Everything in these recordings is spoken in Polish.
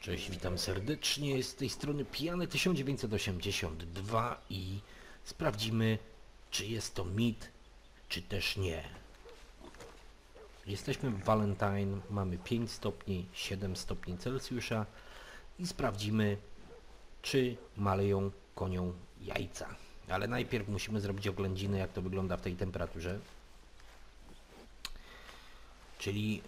Cześć, witam serdecznie, z tej strony Pijany 1982 i sprawdzimy, czy jest to mit, czy też nie. Jesteśmy w Valentine, mamy 5 stopni, 7 stopni Celsjusza i sprawdzimy, czy maleją koniom jajca. Ale najpierw musimy zrobić oględziny, jak to wygląda w tej temperaturze. Czyli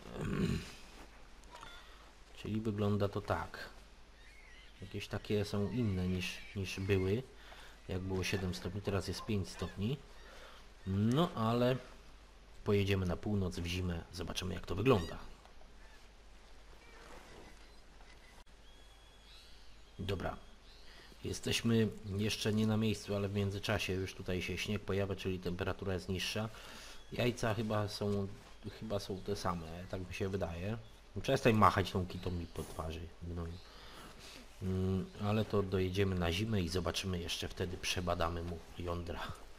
wygląda to tak. Jakieś takie są inne niż były. Jak było 7 stopni, teraz jest 5 stopni. No ale pojedziemy na północ w zimę, zobaczymy jak to wygląda. Dobra. Jesteśmy jeszcze nie na miejscu, ale w międzyczasie już tutaj się śnieg pojawia, czyli temperatura jest niższa. Jajca chyba są te same, tak mi się wydaje. Przestań machać tą kitą mi po twarzy, gnoju. Ale to dojedziemy na zimę i zobaczymy jeszcze wtedy, przebadamy mu jądra.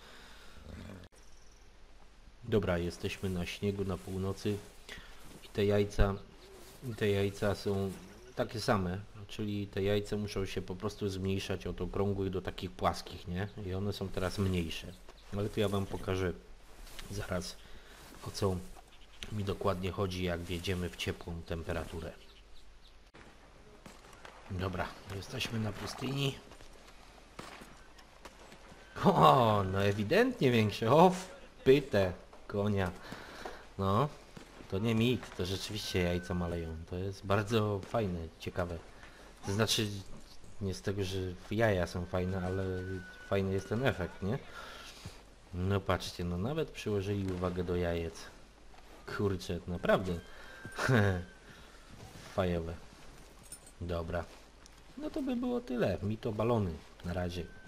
Dobra, jesteśmy na śniegu na północy i te jajca są takie same, czyli te jajca muszą się po prostu zmniejszać od okrągłych do takich płaskich, nie? I one są teraz mniejsze. Ale to ja wam pokażę zaraz, o co mi dokładnie chodzi, jak wjedziemy w ciepłą temperaturę. Dobra, jesteśmy na pustyni. O, no ewidentnie większe. O, pytę konia. No, to nie mit, to rzeczywiście jajca maleją. To jest bardzo fajne, ciekawe. To znaczy, nie z tego, że jaja są fajne, ale fajny jest ten efekt, nie? No patrzcie, no nawet przyłożyli uwagę do jajec. Kurczę, naprawdę. Fajowe. Dobra. No to by było tyle. Mi to balony. Na razie.